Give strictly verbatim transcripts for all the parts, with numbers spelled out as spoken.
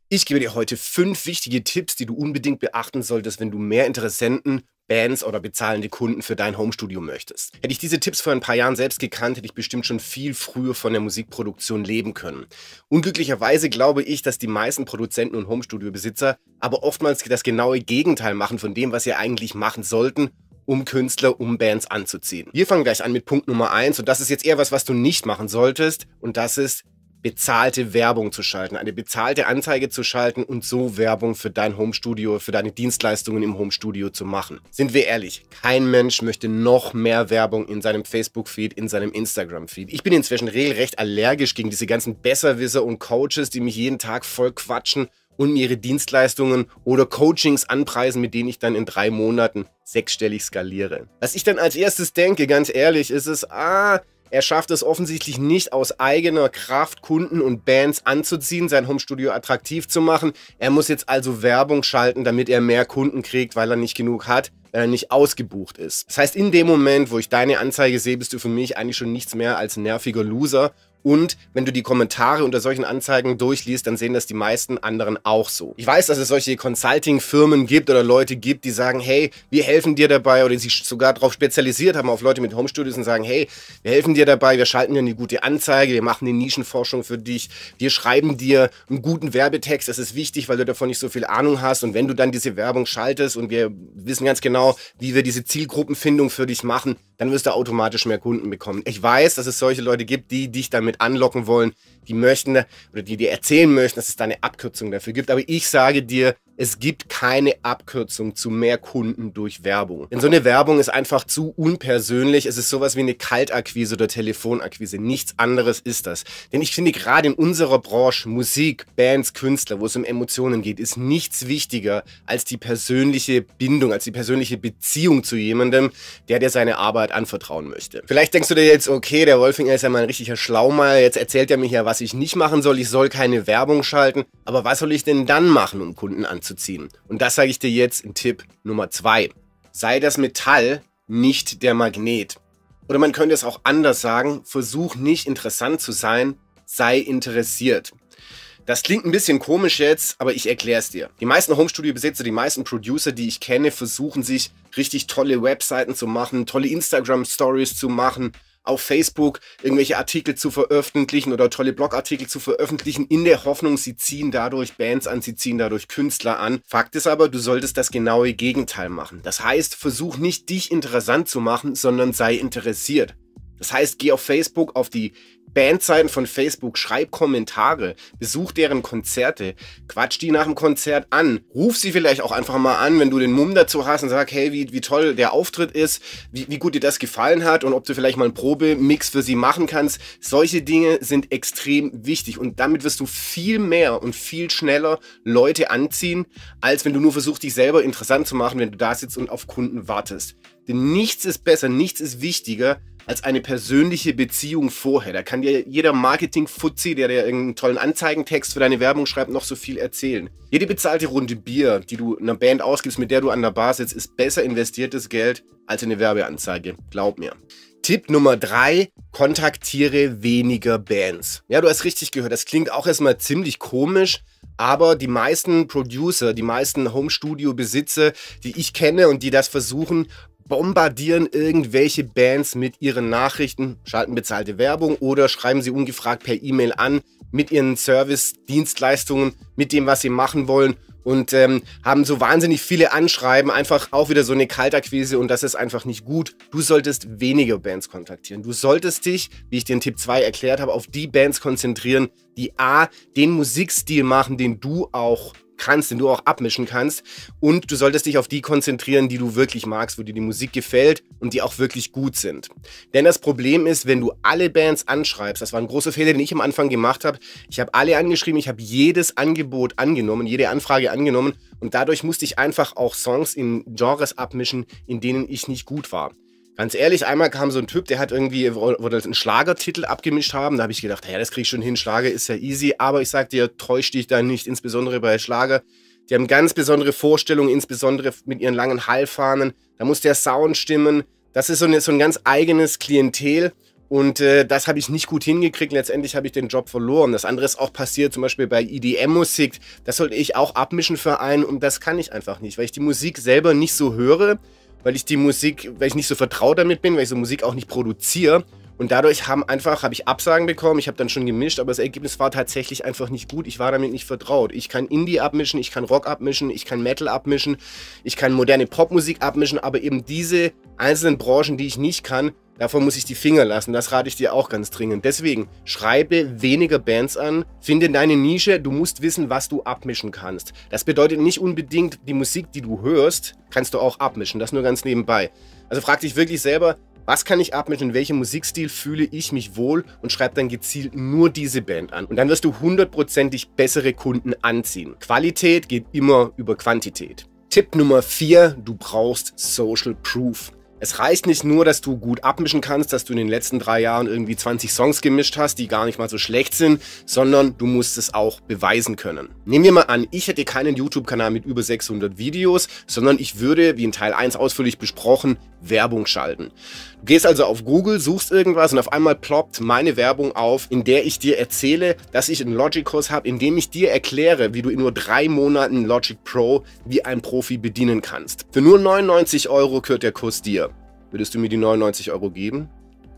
Ich gebe dir heute fünf wichtige Tipps, die du unbedingt beachten solltest, wenn du mehr Interessenten, Bands oder bezahlende Kunden für dein Homestudio möchtest. Hätte ich diese Tipps vor ein paar Jahren selbst gekannt, hätte ich bestimmt schon viel früher von der Musikproduktion leben können. Unglücklicherweise glaube ich, dass die meisten Produzenten und Homestudio-Besitzer aber oftmals das genaue Gegenteil machen von dem, was sie eigentlich machen sollten, um Künstler, um Bands anzuziehen. Wir fangen gleich an mit Punkt Nummer eins und das ist jetzt eher was, was du nicht machen solltest und das ist bezahlte Werbung zu schalten, eine bezahlte Anzeige zu schalten und so Werbung für dein Homestudio, für deine Dienstleistungen im Homestudio zu machen. Sind wir ehrlich, kein Mensch möchte noch mehr Werbung in seinem Facebook-Feed, in seinem Instagram-Feed. Ich bin inzwischen regelrecht allergisch gegen diese ganzen Besserwisser und Coaches, die mich jeden Tag voll quatschen und mir ihre Dienstleistungen oder Coachings anpreisen, mit denen ich dann in drei Monaten sechsstellig skaliere. Was ich dann als erstes denke, ganz ehrlich, ist es, ah, er schafft es offensichtlich nicht aus eigener Kraft, Kunden und Bands anzuziehen, sein Homestudio attraktiv zu machen. Er muss jetzt also Werbung schalten, damit er mehr Kunden kriegt, weil er nicht genug hat, weil er nicht ausgebucht ist. Das heißt, in dem Moment, wo ich deine Anzeige sehe, bist du für mich eigentlich schon nichts mehr als ein nerviger Loser. Und wenn du die Kommentare unter solchen Anzeigen durchliest, dann sehen das die meisten anderen auch so. Ich weiß, dass es solche Consulting-Firmen gibt oder Leute gibt, die sagen, hey, wir helfen dir dabei oder die sich sogar darauf spezialisiert haben, auf Leute mit Homestudios und sagen, hey, wir helfen dir dabei, wir schalten dir eine gute Anzeige, wir machen eine Nischenforschung für dich, wir schreiben dir einen guten Werbetext, das ist wichtig, weil du davon nicht so viel Ahnung hast und wenn du dann diese Werbung schaltest und wir wissen ganz genau, wie wir diese Zielgruppenfindung für dich machen, dann wirst du automatisch mehr Kunden bekommen. Ich weiß, dass es solche Leute gibt, die dich damit anlocken wollen, die möchten oder die dir erzählen möchten, dass es da eine Abkürzung dafür gibt. Aber ich sage dir, es gibt keine Abkürzung zu mehr Kunden durch Werbung. Denn so eine Werbung ist einfach zu unpersönlich. Es ist sowas wie eine Kaltakquise oder Telefonakquise. Nichts anderes ist das. Denn ich finde, gerade in unserer Branche, Musik, Bands, Künstler, wo es um Emotionen geht, ist nichts wichtiger als die persönliche Bindung, als die persönliche Beziehung zu jemandem, der dir seine Arbeit anvertrauen möchte. Vielleicht denkst du dir jetzt, okay, der Wolfinger ist ja mal ein richtiger Schlaumal. Jetzt erzählt er mir ja, was ich nicht machen soll. Ich soll keine Werbung schalten. Aber was soll ich denn dann machen, um Kunden anzuziehen? Ziehen. Und das sage ich dir jetzt in Tipp Nummer zwei. Sei das Metall nicht der Magnet. Oder man könnte es auch anders sagen, versuch nicht interessant zu sein, sei interessiert. Das klingt ein bisschen komisch jetzt, aber ich erkläre es dir. Die meisten Homestudio-Besitzer, die meisten Producer, die ich kenne, versuchen sich richtig tolle Webseiten zu machen, tolle Instagram-Stories zu machen, auf Facebook irgendwelche Artikel zu veröffentlichen oder tolle Blogartikel zu veröffentlichen, in der Hoffnung, sie ziehen dadurch Bands an, sie ziehen dadurch Künstler an. Fakt ist aber, du solltest das genaue Gegenteil machen. Das heißt, versuch nicht dich interessant zu machen, sondern sei interessiert. Das heißt, geh auf Facebook, auf die Bandseiten von Facebook, schreib Kommentare, besuch deren Konzerte, quatsch die nach dem Konzert an, ruf sie vielleicht auch einfach mal an, wenn du den Mumm dazu hast und sag, hey, wie, wie toll der Auftritt ist, wie, wie gut dir das gefallen hat und ob du vielleicht mal einen Probemix für sie machen kannst. Solche Dinge sind extrem wichtig und damit wirst du viel mehr und viel schneller Leute anziehen, als wenn du nur versuchst, dich selber interessant zu machen, wenn du da sitzt und auf Kunden wartest. Denn nichts ist besser, nichts ist wichtiger als eine persönliche Beziehung vorher. Da kann dir jeder Marketing-Fuzzi, der dir irgendeinen tollen Anzeigentext für deine Werbung schreibt, noch so viel erzählen. Jede bezahlte Runde Bier, die du einer Band ausgibst, mit der du an der Bar sitzt, ist besser investiertes Geld als eine Werbeanzeige. Glaub mir. Tipp Nummer drei, kontaktiere weniger Bands. Ja, du hast richtig gehört, das klingt auch erstmal ziemlich komisch, aber die meisten Producer, die meisten Home-Studio-Besitzer, die ich kenne und die das versuchen, bombardieren irgendwelche Bands mit ihren Nachrichten, schalten bezahlte Werbung oder schreiben sie ungefragt per E-Mail an mit ihren Service-Dienstleistungen, mit dem, was sie machen wollen und ähm, haben so wahnsinnig viele Anschreiben, einfach auch wieder so eine Kaltakquise und das ist einfach nicht gut. Du solltest weniger Bands kontaktieren. Du solltest dich, wie ich dir in Tipp zwei erklärt habe, auf die Bands konzentrieren, die A, den Musikstil machen, den du auch kannst, den du auch abmischen kannst und du solltest dich auf die konzentrieren, die du wirklich magst, wo dir die Musik gefällt und die auch wirklich gut sind. Denn das Problem ist, wenn du alle Bands anschreibst, das war ein großer Fehler, den ich am Anfang gemacht habe, ich habe alle angeschrieben, ich habe jedes Angebot angenommen, jede Anfrage angenommen und dadurch musste ich einfach auch Songs in Genres abmischen, in denen ich nicht gut war. Ganz ehrlich, einmal kam so ein Typ, der hat irgendwie, wollte einen Schlagertitel abgemischt haben. Da habe ich gedacht, ja, das krieg ich schon hin, Schlager ist ja easy. Aber ich sag dir, täusch dich da nicht, insbesondere bei Schlager. Die haben ganz besondere Vorstellungen, insbesondere mit ihren langen Hallfahnen. Da muss der Sound stimmen. Das ist so, eine, so ein ganz eigenes Klientel. Und äh, das habe ich nicht gut hingekriegt. Letztendlich habe ich den Job verloren. Das andere ist auch passiert, zum Beispiel bei E D M-Musik. Das sollte ich auch abmischen für einen und das kann ich einfach nicht, weil ich die Musik selber nicht so höre, weil ich die Musik, weil ich nicht so vertraut damit bin, weil ich so Musik auch nicht produziere. Und dadurch haben einfach, habe ich Absagen bekommen, ich habe dann schon gemischt, aber das Ergebnis war tatsächlich einfach nicht gut. Ich war damit nicht vertraut. Ich kann Indie abmischen, ich kann Rock abmischen, ich kann Metal abmischen, ich kann moderne Popmusik abmischen, aber eben diese einzelnen Branchen, die ich nicht kann, davon muss ich die Finger lassen. Das rate ich dir auch ganz dringend. Deswegen, schreibe weniger Bands an, finde deine Nische, du musst wissen, was du abmischen kannst. Das bedeutet nicht unbedingt, die Musik, die du hörst, kannst du auch abmischen. Das nur ganz nebenbei. Also frag dich wirklich selber, was kann ich abmischen, in welchem Musikstil fühle ich mich wohl und schreib dann gezielt nur diese Band an. Und dann wirst du hundertprozentig bessere Kunden anziehen. Qualität geht immer über Quantität. Tipp Nummer vier, du brauchst Social Proof. Es reicht nicht nur, dass du gut abmischen kannst, dass du in den letzten drei Jahren irgendwie zwanzig Songs gemischt hast, die gar nicht mal so schlecht sind, sondern du musst es auch beweisen können. Nehmen wir mal an, ich hätte keinen YouTube-Kanal mit über sechshundert Videos, sondern ich würde, wie in Teil eins ausführlich besprochen, Werbung schalten. Du gehst also auf Google, suchst irgendwas und auf einmal ploppt meine Werbung auf, in der ich dir erzähle, dass ich einen Logic-Kurs habe, in dem ich dir erkläre, wie du in nur drei Monaten Logic Pro wie ein Profi bedienen kannst. Für nur neunundneunzig Euro gehört der Kurs dir. Würdest du mir die neunundneunzig Euro geben?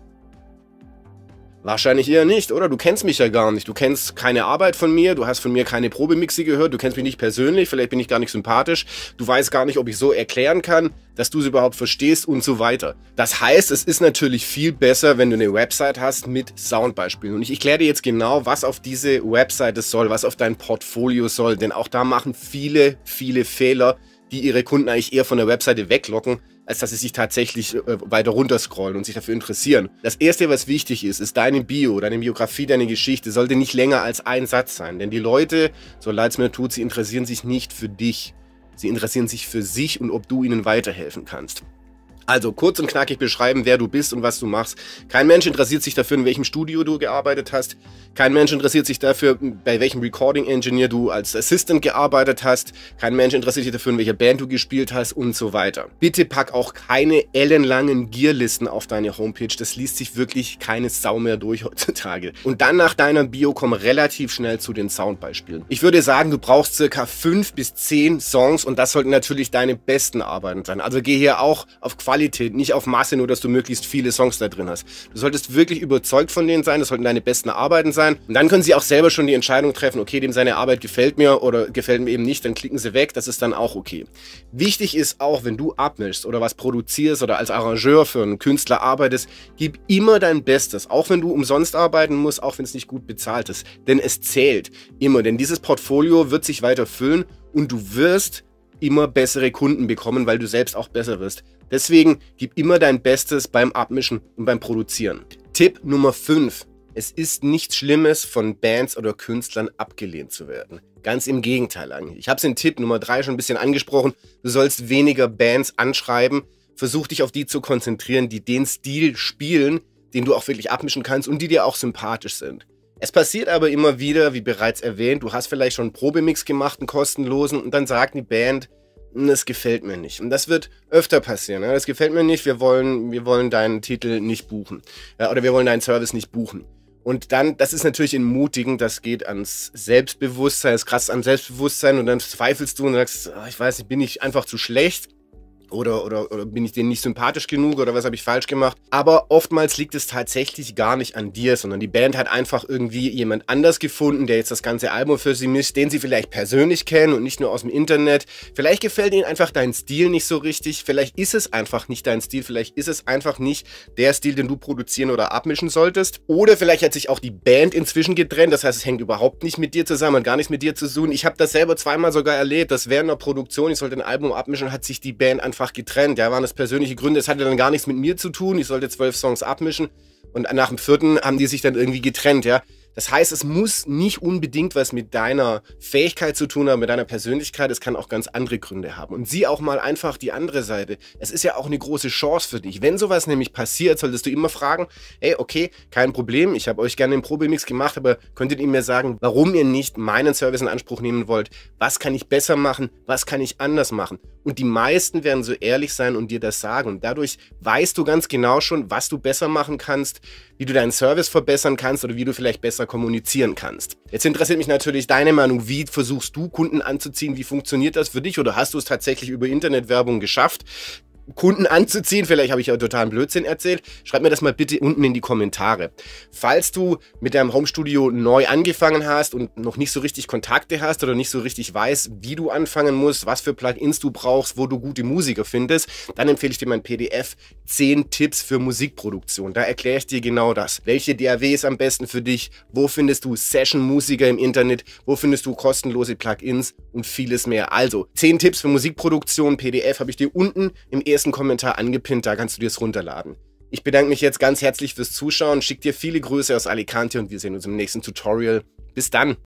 Wahrscheinlich eher nicht, oder? Du kennst mich ja gar nicht. Du kennst keine Arbeit von mir, du hast von mir keine Probemixe gehört, du kennst mich nicht persönlich, vielleicht bin ich gar nicht sympathisch, du weißt gar nicht, ob ich so erklären kann, dass du es überhaupt verstehst und so weiter. Das heißt, es ist natürlich viel besser, wenn du eine Website hast mit Soundbeispielen. Und ich erkläre dir jetzt genau, was auf diese Webseite soll, was auf dein Portfolio soll, denn auch da machen viele, viele Fehler, die ihre Kunden eigentlich eher von der Webseite weglocken, als dass sie sich tatsächlich äh, weiter runterscrollen und sich dafür interessieren. Das Erste, was wichtig ist, ist deine Bio, deine Biografie, deine Geschichte, sollte nicht länger als ein Satz sein. Denn die Leute, so leid es mir tut, sie interessieren sich nicht für dich. Sie interessieren sich für sich und ob du ihnen weiterhelfen kannst. Also kurz und knackig beschreiben, wer du bist und was du machst. Kein Mensch interessiert sich dafür, in welchem Studio du gearbeitet hast. Kein Mensch interessiert sich dafür, bei welchem Recording Engineer du als Assistant gearbeitet hast. Kein Mensch interessiert sich dafür, in welcher Band du gespielt hast und so weiter. Bitte pack auch keine ellenlangen Gearlisten auf deine Homepage. Das liest sich wirklich keine Sau mehr durch heutzutage. Und dann nach deiner Bio komm relativ schnell zu den Soundbeispielen. Ich würde sagen, du brauchst circa fünf bis zehn Songs und das sollten natürlich deine besten Arbeiten sein. Also geh hier auch auf Qualität. Qualität, nicht auf Masse, nur dass du möglichst viele Songs da drin hast. Du solltest wirklich überzeugt von denen sein, das sollten deine besten Arbeiten sein. Und dann können sie auch selber schon die Entscheidung treffen, okay, dem seine Arbeit gefällt mir oder gefällt mir eben nicht, dann klicken sie weg, das ist dann auch okay. Wichtig ist auch, wenn du abmischst oder was produzierst oder als Arrangeur für einen Künstler arbeitest, gib immer dein Bestes, auch wenn du umsonst arbeiten musst, auch wenn es nicht gut bezahlt ist. Denn es zählt immer, denn dieses Portfolio wird sich weiter füllen und du wirst immer bessere Kunden bekommen, weil du selbst auch besser wirst. Deswegen gib immer dein Bestes beim Abmischen und beim Produzieren. Tipp Nummer fünf. Es ist nichts Schlimmes, von Bands oder Künstlern abgelehnt zu werden. Ganz im Gegenteil eigentlich. Ich habe es in Tipp Nummer drei schon ein bisschen angesprochen. Du sollst weniger Bands anschreiben. Versuch dich auf die zu konzentrieren, die den Stil spielen, den du auch wirklich abmischen kannst und die dir auch sympathisch sind. Es passiert aber immer wieder, wie bereits erwähnt, du hast vielleicht schon einen Probemix gemacht, einen kostenlosen, und dann sagt die Band, das gefällt mir nicht. Und das wird öfter passieren. Das gefällt mir nicht, wir wollen, wir wollen deinen Titel nicht buchen. Oder wir wollen deinen Service nicht buchen. Und dann, das ist natürlich entmutigend, das geht ans Selbstbewusstsein, das kratzt an Selbstbewusstsein und dann zweifelst du und sagst, ich weiß nicht, bin ich einfach zu schlecht? Oder, oder, oder bin ich denen nicht sympathisch genug oder was habe ich falsch gemacht? Aber oftmals liegt es tatsächlich gar nicht an dir, sondern die Band hat einfach irgendwie jemand anders gefunden, der jetzt das ganze Album für sie mischt, den sie vielleicht persönlich kennen und nicht nur aus dem Internet. Vielleicht gefällt ihnen einfach dein Stil nicht so richtig, vielleicht ist es einfach nicht dein Stil, vielleicht ist es einfach nicht der Stil, den du produzieren oder abmischen solltest. Oder vielleicht hat sich auch die Band inzwischen getrennt, das heißt, es hängt überhaupt nicht mit dir zusammen, hat gar nichts mit dir zu tun. Ich habe das selber zweimal sogar erlebt, dass während der Produktion, ich sollte ein Album abmischen, hat sich die Band einfach getrennt. Ja, waren das persönliche Gründe. Es hatte dann gar nichts mit mir zu tun. Ich sollte zwölf Songs abmischen und nach dem vierten haben die sich dann irgendwie getrennt. Ja, Das heißt, es muss nicht unbedingt was mit deiner Fähigkeit zu tun haben, mit deiner Persönlichkeit. Es kann auch ganz andere Gründe haben. Und sieh auch mal einfach die andere Seite. Es ist ja auch eine große Chance für dich. Wenn sowas nämlich passiert, solltest du immer fragen, hey, okay, kein Problem, ich habe euch gerne den Probemix gemacht, aber könntet ihr mir sagen, warum ihr nicht meinen Service in Anspruch nehmen wollt? Was kann ich besser machen? Was kann ich anders machen? Und die meisten werden so ehrlich sein und dir das sagen. Und dadurch weißt du ganz genau schon, was du besser machen kannst, wie du deinen Service verbessern kannst oder wie du vielleicht besser kommunizieren kannst. Jetzt interessiert mich natürlich deine Meinung. Wie versuchst du, Kunden anzuziehen? Wie funktioniert das für dich? Oder hast du es tatsächlich über Internetwerbung geschafft, Kunden anzuziehen? Vielleicht habe ich ja totalen Blödsinn erzählt. Schreib mir das mal bitte unten in die Kommentare. Falls du mit deinem Homestudio neu angefangen hast und noch nicht so richtig Kontakte hast oder nicht so richtig weißt, wie du anfangen musst, was für Plugins du brauchst, wo du gute Musiker findest, dann empfehle ich dir mein P D F zehn Tipps für Musikproduktion. Da erkläre ich dir genau das. Welche D A W ist am besten für dich? Wo findest du Session-Musiker im Internet? Wo findest du kostenlose Plugins und vieles mehr? Also, zehn Tipps für Musikproduktion, P D F habe ich dir unten im ersten Kommentar angepinnt, da kannst du dir es runterladen. Ich bedanke mich jetzt ganz herzlich fürs Zuschauen, schick dir viele Grüße aus Alicante und wir sehen uns im nächsten Tutorial. Bis dann!